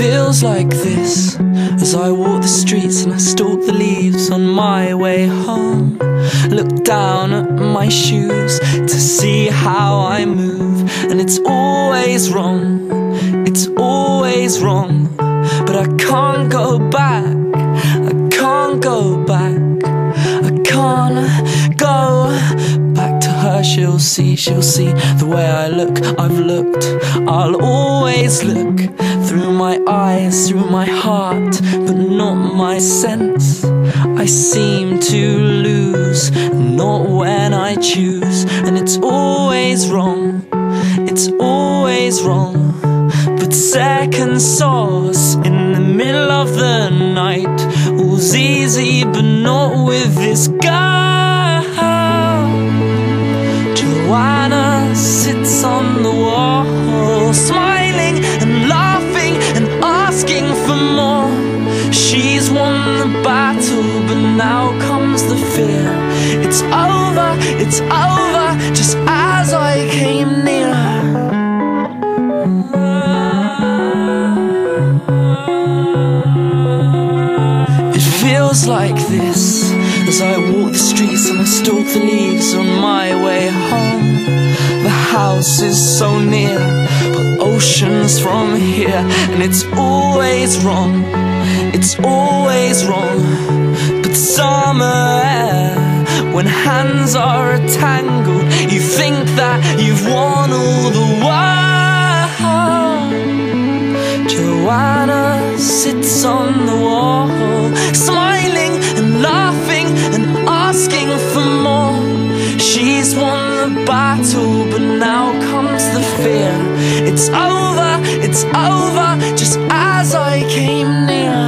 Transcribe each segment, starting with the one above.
feels like this as I walk the streets and I stalk the leaves on my way home. Look down at my shoes to see how I move, and it's always wrong, it's always wrong. But I can't go back, I can't go back, I can't go back to her. She'll see the way I look, I've looked, I'll always look through my eyes, through my heart, but not my sense. I seem to lose, not when I choose, and it's always wrong, it's always wrong. But second sauce in the middle of the night was easy, but not with this girl. Joanna sits on the wall, smiling and laughing and asking for more. She's won the battle, but now comes the fear. It's over, just as I came near. It feels like this as I walk the streets and I stalk the leaves on my way home. The house is so near, but oceans from here, and it's always wrong, it's always wrong. But summer air, when hands are tangled, you think that you've won all the world. Joanna sits on the wall, smiling and laughing and asking for more. She's won the battle, but now comes the fear. It's over, just as I came near.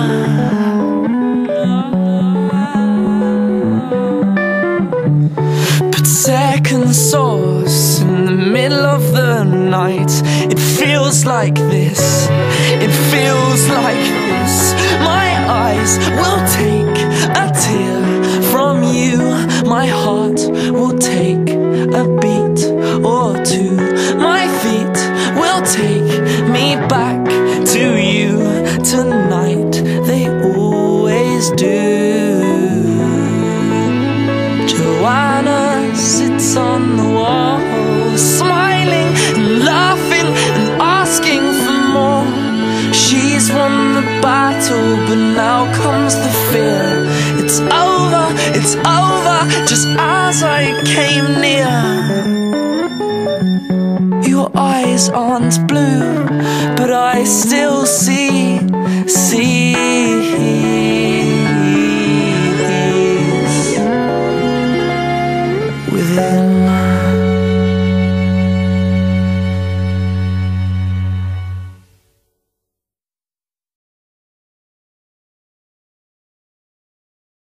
But second sauce in the middle of the night, it feels like this, it feels like this. My eyes will take a tear from you, my heart will take a beat or two, my feet will take me back to you tonight, they always do. Joanna sits on the wall, smiling and laughing and asking for more. She's won the battle, but now comes the fear. It's over, just as I came near. Your eyes aren't blue, but I still see within.